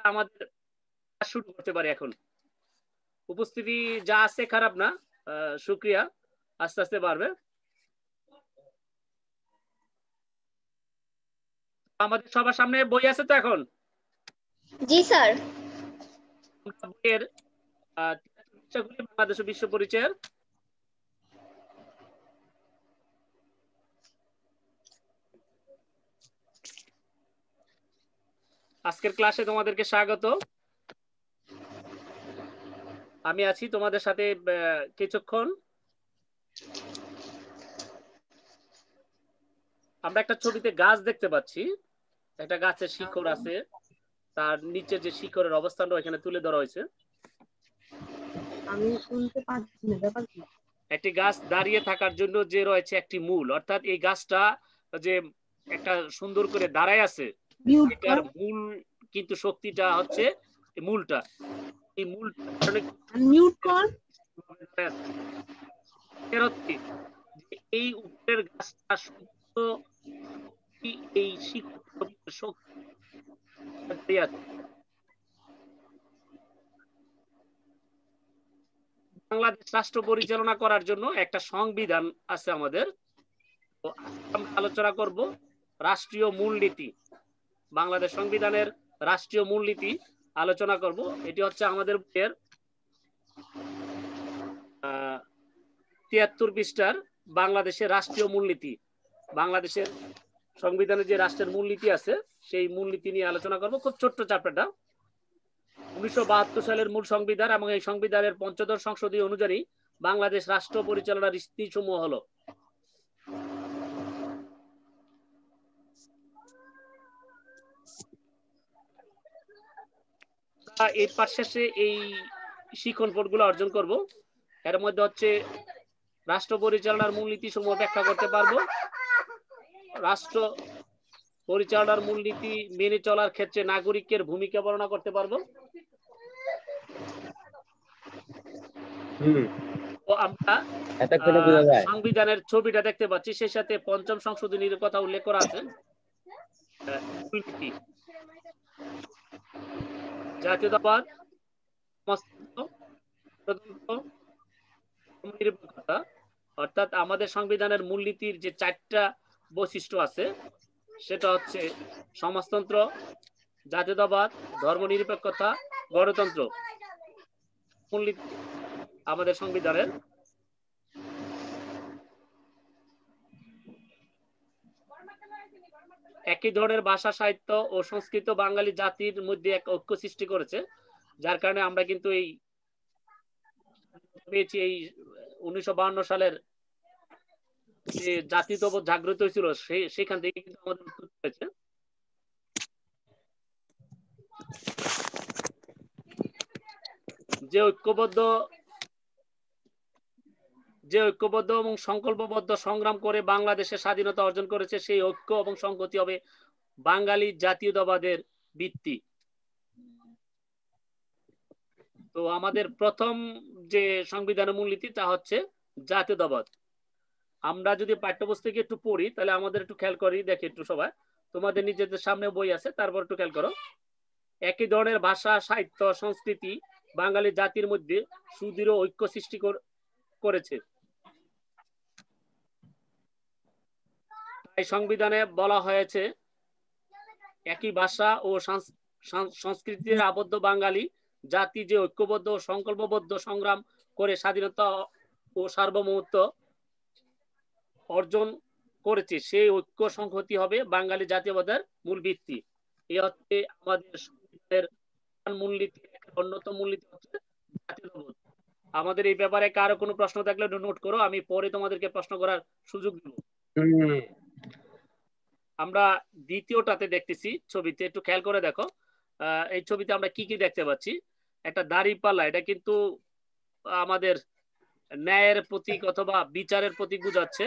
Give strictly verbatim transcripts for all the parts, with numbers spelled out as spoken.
আমাদের শুরু করতে পারি এখন। উপস্থিতি যা আছে খারাপ না, শুক্রিয়া, আস্তে আস্তে বাড়বে। আমাদের সবার সামনে বই আছে তো এখন? জি স্যার। বইয়ের বাংলাদেশ বিশ্ব পরিচয়ের আজকের ক্লাসে তোমাদেরকে স্বাগত। আমি আছি তোমাদের সাথে কিছুক্ষণ। আমরা একটা ছবিতে গাছ দেখতে পাচ্ছি, একটা গাছের শিকড় আছে, তার নিচে যে শিকড়ের অবস্থানটা এখানে তুলে ধরা হয়েছে। আমি শুনতে পাচ্ছি না, ব্যাপার কি? একটি গাছ দাঁড়িয়ে থাকার জন্য যে রয়েছে একটি মূল, অর্থাৎ এই গাছটা যে একটা সুন্দর করে দাঁড়ায় আছে, এটার মূল কিন্তু শক্তিটা হচ্ছে মূলটা। এই মূলটা মিউট কর। এই উপরের গাছটা শুধু এই শিকড় শক্তি আছে। বাংলাদেশ রাষ্ট্র পরিচালনা করার জন্য একটা সংবিধান আছে আমাদের। তো আমরা আলোচনা করব রাষ্ট্রীয় মূলনীতি। বাংলাদেশ সংবিধানের রাষ্ট্রীয় মূলনীতি আলোচনা করব। এটি হচ্ছে আমাদের বইয়ের তিয়াত্তর পৃষ্ঠার বাংলাদেশের রাষ্ট্রীয় মূলনীতি। বাংলাদেশের সংবিধানে যে রাষ্ট্রের মূলনীতি আছে সেই মূলনীতি নিয়ে আলোচনা করব। খুব ছোট্ট চ্যাপ্টারটা। উনিশশো বাহাত্তর সালের মূল সংবিধান এবং এই সংবিধানের পঞ্চদশ সংশোধনী অনুযায়ী বাংলাদেশ রাষ্ট্র পরিচালনার নীতি সমূহ হলো এই পাঠ শেষে এই শিখন পদগুলো অর্জন করব। এর মধ্যে হচ্ছে রাষ্ট্র পরিচালনার মূলনীতি সমূহ ব্যাখ্যা করতে পারবো, রাষ্ট্র পরিচালনার মূলনীতি মেনে চলার ক্ষেত্রে নাগরিকের ভূমিকা বর্ণনা করতে পারবো। আমরা সংবিধানের ছবিটা দেখতে পাচ্ছি, সেই সাথে পঞ্চম সংশোধনীর কথা উল্লেখ করা আছে। জাতীয়তাবাদ, অর্থাৎ আমাদের সংবিধানের মূলনীতির যে চারটা বৈশিষ্ট্য আছে সেটা হচ্ছে সমাজতন্ত্র, জাতীয়তাবাদ, ধর্মনিরপেক্ষতা, গণতন্ত্র। মূলনীতি আমাদের সংবিধানের। একই ধরনের ভাষা, সাহিত্য ও সংস্কৃত বাঙালি জাতির মধ্যে এক ঐক্য সৃষ্টি করেছে, যার কারণে আমরা কিন্তু এই পেয়েছি এই উনিশশো বাহান্ন সালের যে জাতীয়তাবোধ জাগ্রত হয়েছিল সেখান থেকে কিন্তু আমাদের হয়েছে। যে ঐক্যবদ্ধ যে ঐক্যবদ্ধ এবং সংকল্পবদ্ধ সংগ্রাম করে বাংলাদেশের স্বাধীনতা অর্জন করেছে, সেই ঐক্য এবং সংহতি হবে বাঙালি জাতীয়তাবাদের ভিত্তি। তো আমাদের প্রথম যে সংবিধানের মূলনীতি তা হচ্ছে জাতীয়তাবাদ। আমরা যদি পাঠ্যপুস্তকে একটু পড়ি তাহলে আমাদের একটু খেয়াল করি, দেখি একটু সবাই, তোমাদের নিজেদের সামনে বই আছে, তারপর একটু খেয়াল করো। একই ধরনের ভাষা, সাহিত্য, সংস্কৃতি বাঙালি জাতির মধ্যে সুদৃঢ় ঐক্য সৃষ্টি করেছে। এই সংবিধানে বলা হয়েছে একই ভাষা ও সংস্কৃতির আবদ্ধ বাঙালি জাতি যে ঐক্যবদ্ধ ও সংকল্পবদ্ধ সংগ্রাম করে স্বাধীনতা ও সার্বভৌমত্ব অর্জন করেছে, সেই ঐক্য সংহতি হবে বাঙালি জাতীয়তাবাদের মূল ভিত্তি। এই হচ্ছে আমাদের সংবিধানের মূলনীতি। অন্যতম মূলনীতি হচ্ছে জাতীয়তাবাদ। আমাদের এই ব্যাপারে কারো কোনো প্রশ্ন থাকলে নোট করো, আমি পরে তোমাদেরকে প্রশ্ন করার সুযোগ দেব। আমরা দ্বিতীয়টাতে দেখতেছি ছবিতে, একটু খেয়াল করে দেখো। এই ছবিতে আমরা কি কি দেখতে পাচ্ছি? একটা দাঁড়িপাল্লা, এটা কিন্তু আমাদের ন্যায়ের প্রতীক অথবা বিচারের প্রতীক বোঝাচ্ছে।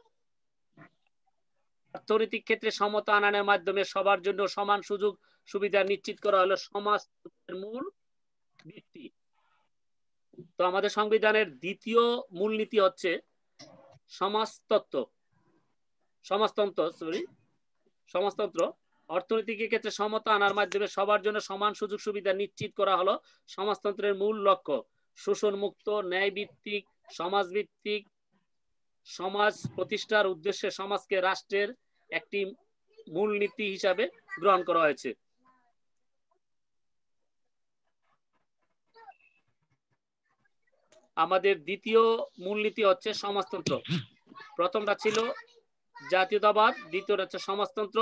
অর্থনৈতিক ক্ষেত্রে সমতা আনয়নের মাধ্যমে সবার জন্য সমান সুযোগ সুবিধা নিশ্চিত করা হলো সমাজের মূল ভিত্তি। তো আমাদের সংবিধানের দ্বিতীয় মূলনীতি হচ্ছে সমাজতত্ত্ব সমাজতন্ত্র সরি সমাজতন্ত্র অর্থনৈতিক ক্ষেত্রে সমতা আনার মাধ্যমে সবার জন্য সমান সুযোগ সুবিধা নিশ্চিত করা হলো সমাজতন্ত্রের মূল লক্ষ্য। শোষণ মুক্ত, ন্যায় ভিত্তিক, সমাজ ভিত্তিক সমাজ প্রতিষ্ঠার উদ্দেশ্যে সমাজকে রাষ্ট্রের একটি মূলনীতি হিসাবে গ্রহণ করা হয়েছে। আমাদের দ্বিতীয় মূলনীতি হচ্ছে সমাজতন্ত্র। প্রথমটা ছিল জাতীয়তাবাদ, দ্বিতীয়টা হচ্ছে সমাজতন্ত্র।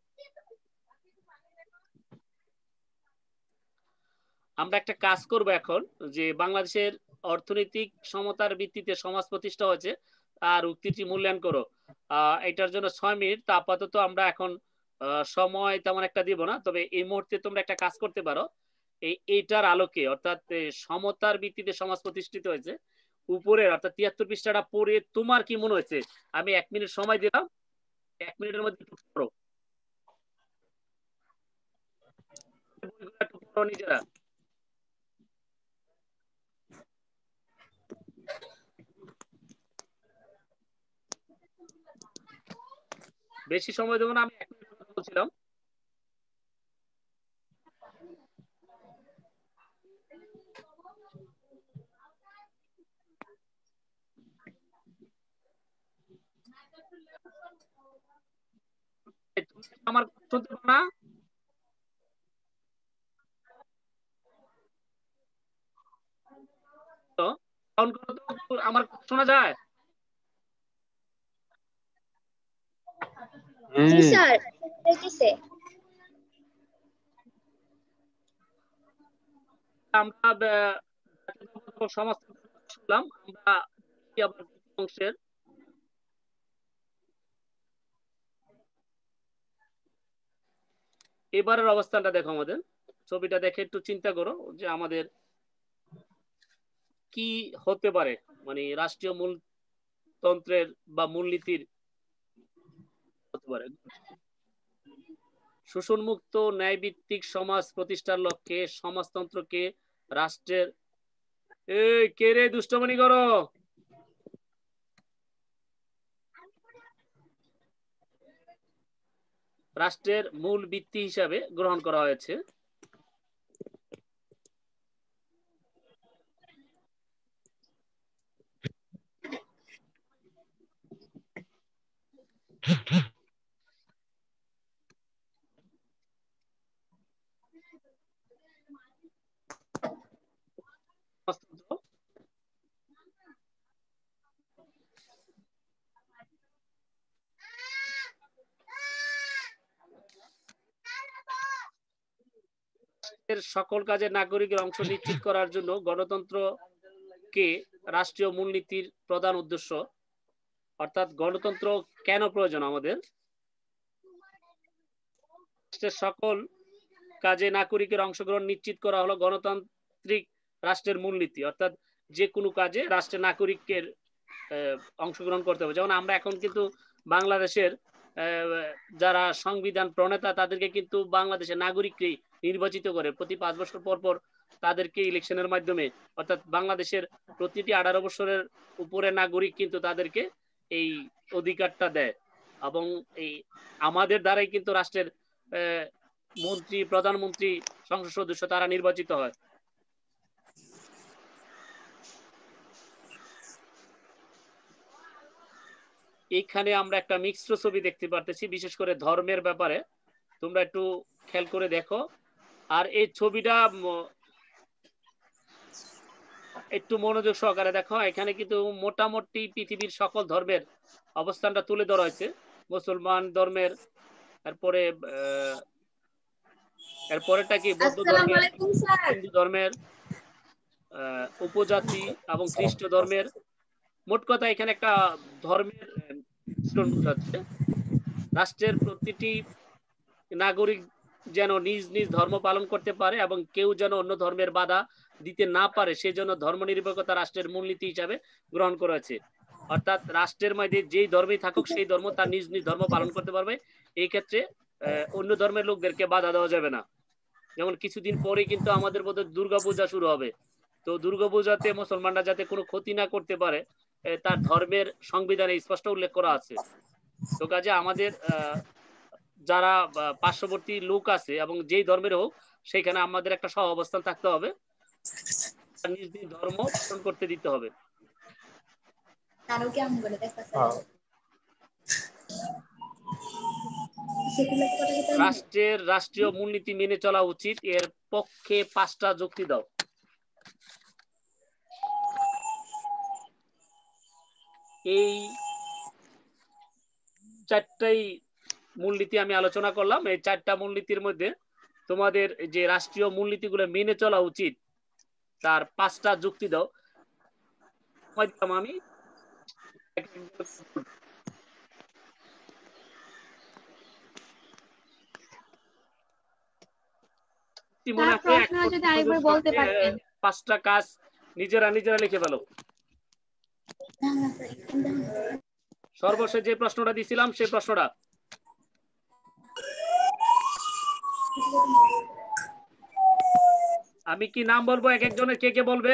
আমরা একটা কাজ করব এখন, যে বাংলাদেশের অর্থনৈতিক সমতার ভিত্তিতে সমাজ প্রতিষ্ঠা হয়েছে আর উক্তিটি মূল্যায়ন করো। আহ এটার জন্য ছয় মিনিট। তা আপাতত আমরা এখন সময় তেমন একটা দিব না, তবে এই মুহূর্তে তোমরা একটা কাজ করতে পারো। এই এইটার আলোকে, অর্থাৎ সমতার ভিত্তিতে সমাজ প্রতিষ্ঠিত হয়েছে, উপরের অর্থাৎ তিয়াত্তর পৃষ্ঠাটা পড়ে তোমার কি মনে হয়েছে? আমি এক মিনিট সময় দিলাম, এক মিনিটের মধ্যে পড়ো নিজেরা। বেশি সময় দেবো না, আমি এক মিনিট কথা বলছিলাম। আমার শুনতে পাও না? আমার শোনা যায়? জি স্যার, দেখতেছে। আমরা সমাজতন্ত্র শুনলাম, আমরা অংশের এবারের অবস্থানটা দেখো। আমাদের ছবিটা দেখে একটু চিন্তা করো যে আমাদের কি হতে পারে, মানে রাষ্ট্রীয় মূলতন্ত্রের বা মূলনীতির হতে পারে। শোষণমুক্ত ন্যায়ভিত্তিক সমাজ প্রতিষ্ঠার লক্ষ্যে সমাজতন্ত্রকে রাষ্ট্রের এই কে রে দুষ্টমনি করো রাষ্ট্রের মূল ভিত্তি হিসাবে গ্রহণ করা হয়েছে। সকল কাজে নাগরিকের অংশ নিশ্চিত করার জন্য গণতন্ত্রকে রাষ্ট্রীয় মূলনীতির প্রধান উদ্দেশ্য। অর্থাৎ গণতন্ত্র কেন প্রয়োজন আমাদের? সকল কাজে নাগরিকের অংশগ্রহণ নিশ্চিত করা হলো গণতান্ত্রিক রাষ্ট্রের মূলনীতি। অর্থাৎ যে কোনো কাজে রাষ্ট্রের নাগরিকের অংশগ্রহণ করতে হবে। যেমন আমরা এখন কিন্তু বাংলাদেশের যারা সংবিধান প্রণেতা তাদেরকে কিন্তু বাংলাদেশের নাগরিককেই নির্বাচিত করে প্রতি পাঁচ বছর পর পর তাদেরকে ইলেকশনের মাধ্যমে, অর্থাৎ বাংলাদেশের প্রতিটি আঠারো বছরের উপরে নাগরিক কিন্তু তাদেরকে এই অধিকারটা দেয়। এবং এই আমাদের দ্বারাই কিন্তু রাষ্ট্রের মন্ত্রী, প্রধানমন্ত্রী, সংসদ সদস্য তারা নির্বাচিত হয়। এইখানে আমরা একটা মিশ্র ছবি দেখতে পারতেছি, বিশেষ করে ধর্মের ব্যাপারে। তোমরা একটু খেয়াল করে দেখো। আর এই ছবিটা একটু মনোযোগ সহকারে দেখো। এখানে কিন্তু মোটামুটি পৃথিবীর সকল ধর্মের অবস্থানটা তুলে ধরা হয়েছে। মুসলমান ধর্মের, তারপরে এরপরেটা কি বৌদ্ধ ধর্মের, হিন্দু ধর্মের, উপজাতি এবং খ্রিস্ট ধর্মের। মোট কথা এখানে একটা ধর্মের বোঝাচ্ছে। রাষ্ট্রের প্রতিটি নাগরিক যেন নিজ নিজ ধর্ম পালন করতে পারে এবং কেউ যেন অন্য ধর্মের বাধা দিতে না পারে, সেজন্য ধর্মনিরপেক্ষতা রাষ্ট্রের মূলনীতি হিসাবে গ্রহণ করা হয়েছে। অর্থাৎ রাষ্ট্রের মধ্যে যেই ধর্মেই থাকুক সেই ধর্ম তার নিজ নিজ ধর্ম পালন করতে পারবে। এই ক্ষেত্রে অন্য ধর্মের লোকদেরকে বাধা দেওয়া যাবে না। যেমন কিছুদিন পরে কিন্তু আমাদের বোধহয় দুর্গাপূজা শুরু হবে। তো দুর্গাপূজাতে মুসলমানরা যাতে কোনো ক্ষতি না করতে পারে তার ধর্মের সংবিধানে স্পষ্ট উল্লেখ করা আছে। তো কাজে আমাদের যারা পার্শ্ববর্তী লোক আছে এবং যেই ধর্মের হোক সেখানে আমাদের একটা সহ অবস্থান থাকতে হবে, নিজ নিজ ধর্ম পালন করতে দিতে হবে। রাষ্ট্রের রাষ্ট্রীয় মূলনীতি মেনে চলা উচিত, এর পক্ষে পাঁচটা যুক্তি দাও। এই চারটাই মূলনীতি আমি আলোচনা করলাম। এই চারটা মূলনীতির মধ্যে তোমাদের যে রাষ্ট্রীয় মূলনীতিগুলো মেনে চলা উচিত তার পাঁচটা যুক্তি দাও। আমি পাঁচটা কাজ নিজেরা নিজেরা লিখে ফেলো। সর্বশেষ যে প্রশ্নটা দিছিলাম সেই প্রশ্নটা আমি কি নাম বলবো, এক একজনের কে কে বলবে?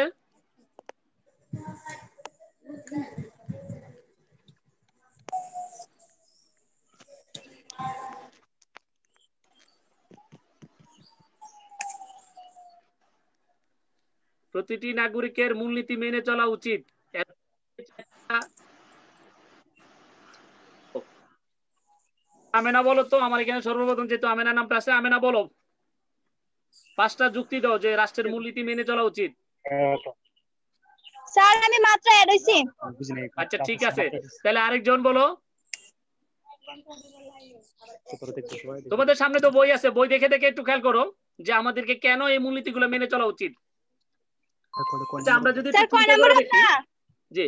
প্রতিটি নাগরিকের মূলনীতি মেনে চলা উচিত। আমেনা বলো তো, আমার এখানে সর্বপ্রথম যেহেতু আমেনা নামটা আছে, আমেনা বলো পাঁচটা যুক্তি দাও যে রাষ্ট্রের মূলনীতি মেনে চলা উচিত। স্যার আমি মাত্র অ্যাড হইছি। আচ্ছা ঠিক আছে, তাহলে আরেকজন বলো। তোমাদের সামনে তো বই আছে, বই দেখে দেখে একটু খেয়াল করো যে আমাদেরকে কেন এই মূলনীতিগুলো মেনে চলা উচিত। আচ্ছা আমরা যদি স্যার কয় নাম্বার দেখি জি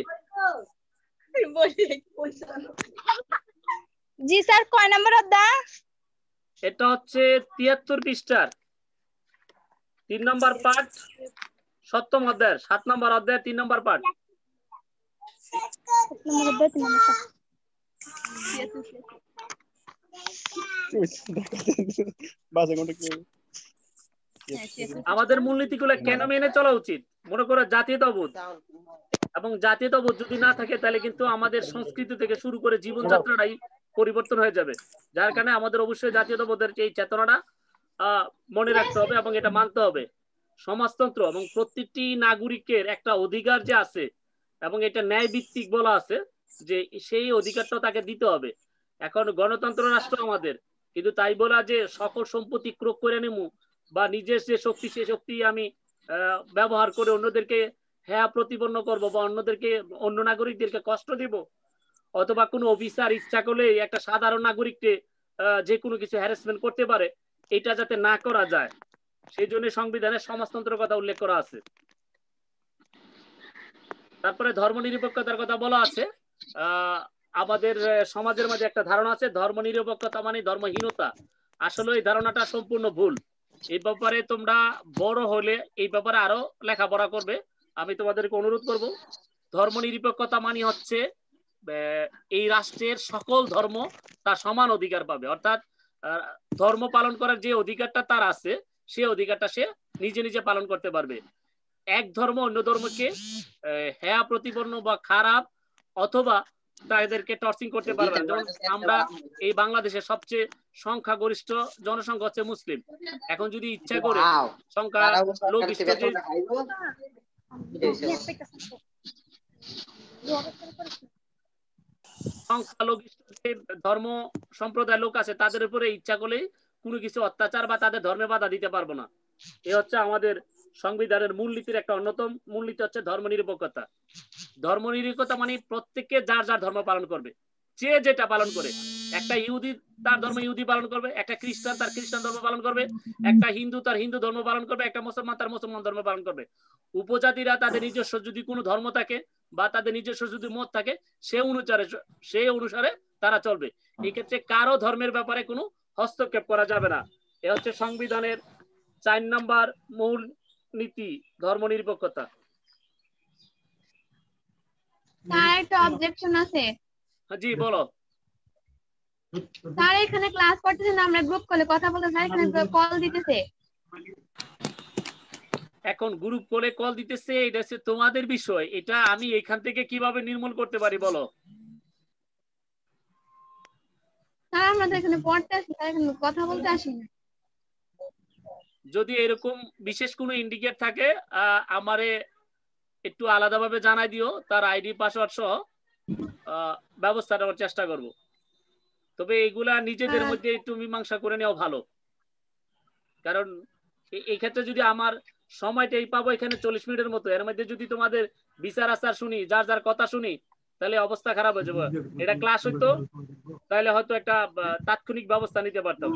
জি স্যার কয় নাম্বার অধ্যায়? এটা হচ্ছে তিয়াত্তর পৃষ্ঠার তিন নম্বর পাঠ, সপ্তম অধ্যায় সাত নম্বর অধ্যায় তিন নম্বর পাঠ। আমাদের মূলনীতিগুলো কেন মেনে চলা উচিত? মনে করো জাতীয়তাবোধ, এবং জাতীয়তাবোধ যদি না থাকে তাহলে কিন্তু আমাদের সংস্কৃতি থেকে শুরু করে জীবনযাত্রাটাই পরিবর্তন হয়ে যাবে। যার কারণে আমাদের অবশ্যই জাতীয়তাবোধের এই চেতনাটা আহ মনে রাখতে হবে এবং এটা মানতে হবে। সমাজতন্ত্র এবং প্রত্যেকটি নাগরিকের একটা অধিকার যে আছে এবং এটা ন্যায় ভিত্তিক বলা আছে যে সেই অধিকারটা তাকে দিতে হবে। এখন গণতন্ত্র রাষ্ট্র আমাদের, কিন্তু তাই বলা যে সকল সম্পত্তি ক্রোক করে নেবো বা নিজের যে শক্তি সে শক্তি আমি ব্যবহার করে অন্যদেরকে হ্যাঁ প্রতিপন্ন করব বা অন্যদেরকে অন্য নাগরিকদেরকে কষ্ট দিব, অথবা কোনো অফিসার ইচ্ছা করলে একটা সাধারণ নাগরিককে যে কোনো কিছু হ্যারাসমেন্ট করতে পারে, এটা যাতে না করা যায় সেই জন্য সংবিধানে সমাজতন্ত্রের কথা উল্লেখ করা আছে। তারপরে ধর্মনিরপেক্ষতার কথা বলা আছে। আহ আমাদের সমাজের মধ্যে একটা ধারণা আছে ধর্মনিরপেক্ষতা মানে ধর্মহীনতা। আসলে এই ধারণাটা সম্পূর্ণ ভুল। এই ব্যাপারে তোমরা বড় হলে এই ব্যাপারে আরো লেখাপড়া করবে। আমি তোমাদেরকে অনুরোধ করব, ধর্মনিরপেক্ষতা মানে হচ্ছে এই রাষ্ট্রের সকল ধর্ম তার সমান অধিকার পাবে, অর্থাৎ ধর্ম পালন করার যে অধিকারটা তার আছে সে অধিকারটা সে নিজে নিজে পালন করতে পারবে। এক ধর্ম অন্য ধর্মকে হেয়া প্রতিপন্ন বা খারাপ অথবা তাদেরকে টর্চিং করতে পারবে না। যেমন আমরা এই বাংলাদেশের সবচেয়ে সংখ্যাগরিষ্ঠ জনসংখ্যা হচ্ছে মুসলিম। এখন যদি ইচ্ছা করে সংখ্যা লঘিষ্ঠ যে সংখ্যালঘিষ্ঠ যে ধর্ম সম্প্রদায়ের লোক আছে তাদের উপরে ইচ্ছা করলে কোনো কিছু অত্যাচার বা তাদের ধর্মে বাধা দিতে পারবো না। এ হচ্ছে আমাদের সংবিধানের মূলনীতির একটা অন্যতম মূলনীতি হচ্ছে ধর্মনিরপেক্ষতা। ধর্মনিরপেক্ষতা মানে প্রত্যেককে যার যার ধর্ম পালন করবে, যে যেটা পালন করে। একটা ইহুদি তার ধর্ম ইহুদি পালন করবে, একটা খ্রিস্টান তার খ্রিস্টান ধর্ম পালন করবে, একটা হিন্দু তার হিন্দু ধর্ম পালন করবে, একটা মুসলমান তার মুসলমান ধর্ম পালন করবে। উপজাতিরা তাদের নিজস্ব যদি কোনো ধর্ম থাকে বা তাদের নিজস্ব যদি মত থাকে সে অনুসারে সে অনুসারে তারা চলবে। এই ক্ষেত্রে কারো ধর্মের ব্যাপারে কোনো হস্তক্ষেপ করা যাবে না। এ হচ্ছে সংবিধানের চার নম্বর মূল নীতি, ধর্মনিরপেক্ষতা। স্যার একটা অবজেকশন আছে। জি বলো। স্যার এখানে ক্লাস করতেছেন না, আমরা গ্রুপ কলে কথা বলতে, স্যার এখানে কল দিতেছে। এখন গ্রুপ কলে কল দিতেছে, এটা হচ্ছে তোমাদের বিষয়। এটা আমি এখান থেকে কিভাবে নির্মূল করতে পারি বলো? স্যার আমরা তো এখানে পড়তে আসি, তাই এখানে কথা বলতে আসি না। যদি এরকম বিশেষ কোনো ইন্ডিকেট থাকে আহ, আমারে একটু আলাদাভাবে জানাই দিও, তার আইডি পাসওয়ার্ড সহ আহ, ব্যবস্থা নেওয়ার চেষ্টা করব। তবে এগুলা নিজেদের হ্যাঁ। মধ্যে একটু মীমাংসা করে নেওয়া ভালো, কারণ এ- এই ক্ষেত্রে যদি আমার সময়টাই পাবো এখানে চল্লিশ মিনিটের মতো, এর মধ্যে যদি তোমাদের বিচার আচার শুনি, যার যার কথা শুনি, তাহলে অবস্থা খারাপ হয়ে যাবে। এটা ক্লাস হইতো, তাহলে হয়তো একটা আহ, তাৎক্ষণিক ব্যবস্থা নিতে পারতাম।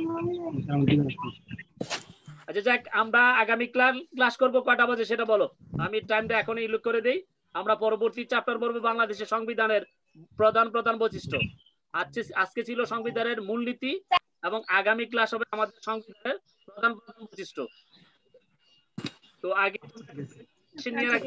আচ্ছা যাক, আমরা আগামী ক্লাস ক্লাস করবো কয়টা বাজে সেটা বলো, আমি টাইমটা এখনই উল্লেখ করে দেই। আমরা পরবর্তী চ্যাপ্টার পড়বো বাংলাদেশের সংবিধানের প্রধান প্রধান বৈশিষ্ট্য। আজকে আজকে ছিল সংবিধানের মূলনীতি, এবং আগামী ক্লাস হবে আমাদের সংবিধানের প্রধান প্রধান বৈশিষ্ট্য। তো আগে নিয়ে রাখি।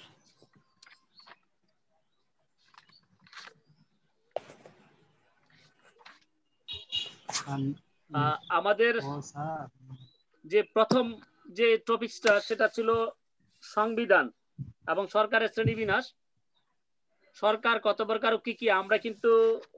আহ, আমাদের যে প্রথম যে টপিকটা সেটা ছিল সংবিধান এবং সরকারের শ্রেণীবিন্যাস। সরকার কত প্রকার কি কি, আমরা কিন্তু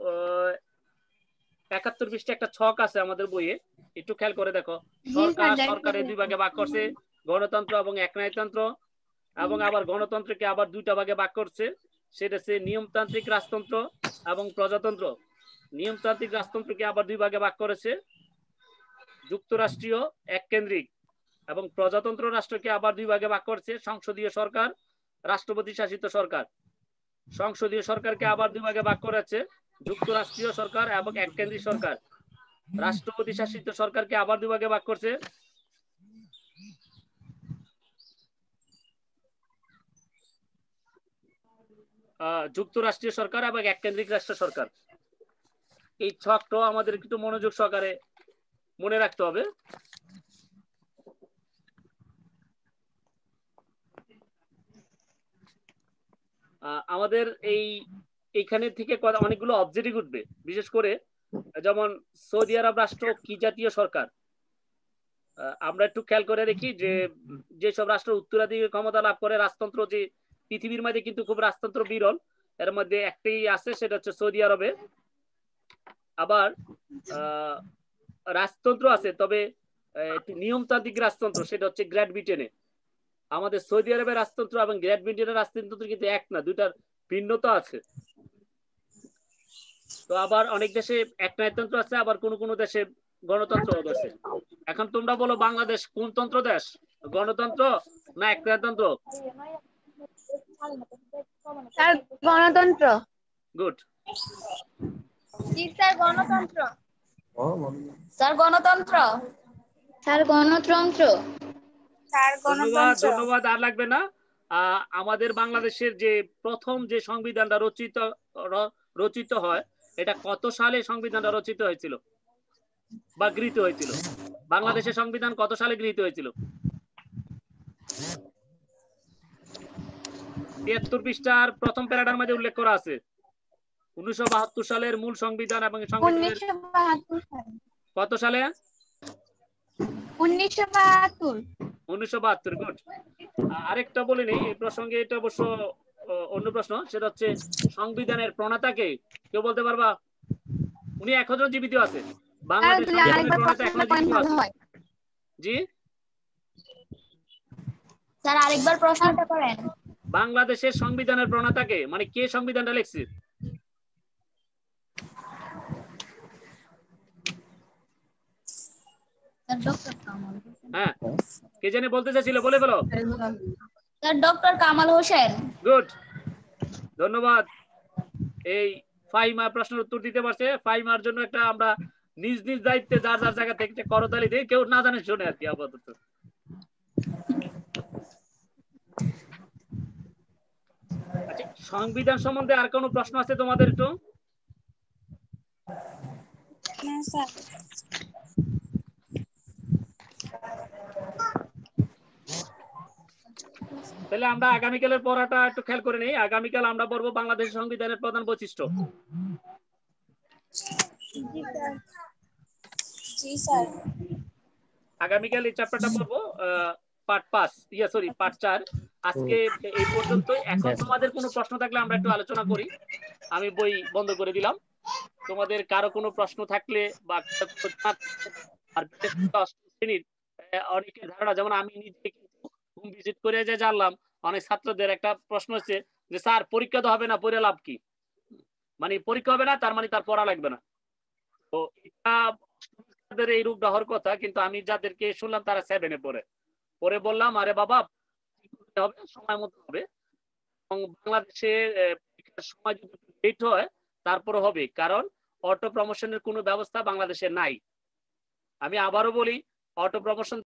একাত্তর পৃষ্ঠা একটা ছক আছে আমাদের বইয়ে, একটু খেয়াল করে দেখো। সরকার সরকারের দুই ভাগে ভাগ করছে, গণতন্ত্র এবং একনায়কতন্ত্র, এবং আবার গণতন্ত্রকে আবার দুইটা ভাগে ভাগ করছে, সেটা হচ্ছে নিয়মতান্ত্রিক রাজতন্ত্র এবং প্রজাতন্ত্র। নিয়মতান্ত্রিক রাজতন্ত্রকে আবার দুই ভাগে ভাগ করেছে, যুক্তরাষ্ট্রীয় এককেন্দ্রিক, এবং প্রজাতন্ত্র রাষ্ট্রকে আবার দুই ভাগে ভাগ করছে, সংসদীয় সরকার, রাষ্ট্রপতি শাসিত সরকার। সংসদীয় সরকারকে আবার দুই ভাগে ভাগ করেছে, যুক্তরাষ্ট্রীয় সরকার এবং এককেন্দ্রিক সরকার। রাষ্ট্রপতি শাসিত সরকারকে আবার দুই ভাগে ভাগ করছে, যুক্তরাষ্ট্রীয় সরকার এবং এককেন্দ্রিক রাষ্ট্র সরকার। এই ছকটাও আমাদের একটু মনোযোগ সহকারে মনে রাখতে হবে। আমাদের এই এইখানে থেকে অনেকগুলো অবজেক্টিভ উঠবে, বিশেষ করে যেমন সৌদি আরব রাষ্ট্র কি জাতীয় সরকার। আমরা একটু খেয়াল করে দেখি যে যেসব রাষ্ট্র উত্তরাধিকার ক্ষমতা লাভ করে রাজতন্ত্র, যে পৃথিবীর মধ্যে কিন্তু খুব রাজতন্ত্র বিরল, এর মধ্যে একটাই আছে, সেটা হচ্ছে সৌদি আরবে। আবার আহ রাজতন্ত্র আছে, তবে একটু নিয়মতান্ত্রিক রাজতন্ত্র, সেটা হচ্ছে গ্রেট ব্রিটেনে। আমাদের সৌদি আরবের রাজতন্ত্র এবং গ্রেট ব্রিটেনের রাজতন্ত্র কিন্তু এক না, দুইটার ভিন্নতা আছে। তো আবার অনেক দেশে একনায়কতন্ত্র আছে, আবার কোন কোন দেশে গণতন্ত্র আছে। এখন তোমরা বলো বাংলাদেশ কোন তন্ত্র দেশ, গণতন্ত্র না একনায়কতন্ত্র? স্যার গণতন্ত্র। গুড। জি স্যার গণতন্ত্র। স্যার গণতন্ত্র। স্যার গণতন্ত্র। স্যার ধন্যবাদ গণতন্ত্র। ধন্যবাদ আর লাগবে না। আহ, আমাদের বাংলাদেশের যে প্রথম যে সংবিধানটা রচিত রচিত হয়, এটা কত সালে সংবিধানটা রচিত হয়েছিল বা গৃহীত হয়েছিল? বাংলাদেশের সংবিধান কত সালে গৃহীত হয়েছিল? তিয়াত্তর পৃষ্ঠার প্রথম প্যারাটার মধ্যে উল্লেখ করা আছে উনিশশো বাহাত্তর সালের মূল সংবিধান এবং সংবিধানের কত সালে? উনিশশো বাহাত্তর। উনিশশো বাহাত্তর। গুড। আরেকটা বলে নেই এই প্রসঙ্গে, এটা অবশ্য অন্য প্রশ্ন, সেটা হচ্ছে সংবিধানের প্রণেতাকে কেউ বলতে পারবা? উনি এখনো জীবিত আছে, বাংলাদেশ সংবিধানের প্রণেতা এখনো জীবিত আছে। জি স্যার আরেকবার প্রশ্নটা করেন। বাংলাদেশের সংবিধানের প্রণেতাকে, মানে কে সংবিধানটা লিখছে? হ্যাঁ, কে জানে বলতে চাইছিল, বলে ফেলো। Sir doctor Kamal Hossain. Good, ধন্যবাদ। এই ফাইমা প্রশ্নের উত্তর দিতে পারছে। ফাইমার জন্য একটা আমরা নিজ নিজ দায়িত্বে যার যার জায়গা থেকে করতালি দিই, কেউ না জানে শুনে আর কি আপাতত। আচ্ছা, সংবিধান সম্বন্ধে আর কোনো প্রশ্ন আছে তোমাদের? একটু না স্যার। তাহলে আমরা আগামীকালের পড়াটা একটু খেয়াল করে নেই। আগামীকাল আমরা পড়বো বাংলাদেশের সংবিধানের প্রধান বৈশিষ্ট্য। জি স্যার। আগামীকাল এই চ্যাপ্টারটা পড়বো পার্ট পাঁচ, ইয়া সরি পার্ট চার। আজকে এই পর্যন্ত। এখন তোমাদের কোনো প্রশ্ন থাকলে আমরা একটু আলোচনা করি। আমি বই বন্ধ করে দিলাম। তোমাদের কারো কোনো প্রশ্ন থাকলে বা কারো কোনো জানার থাকলে, আর বিশেষ করে অষ্টম শ্রেণীর আহ, অনেকের ধারণা, যেমন আমি নিজে কিন্তু হোম ভিজিট করে যে জানলাম অনেক ছাত্রদের একটা প্রশ্ন হচ্ছে যে স্যার পরীক্ষা তো হবে না, পড়ে লাভ কি? মানে পরীক্ষা হবে না তার মানে তার পড়া লাগবে না। তো এটা তাদের এই রূপটা হওয়ার কথা, কিন্তু আমি যাদেরকে শুনলাম তারা সেভেনে পড়ে পরে বললাম আরে বাবা কি করতে হবে, সময় মতো হবে। এবং বাংলাদেশে আহ, পরীক্ষার সময় যদি লেট হয় তারপরে হবে, কারণ অটো প্রমোশনের কোনো ব্যবস্থা বাংলাদেশে নাই। আমি আবারও বলি, অটো প্রমোশন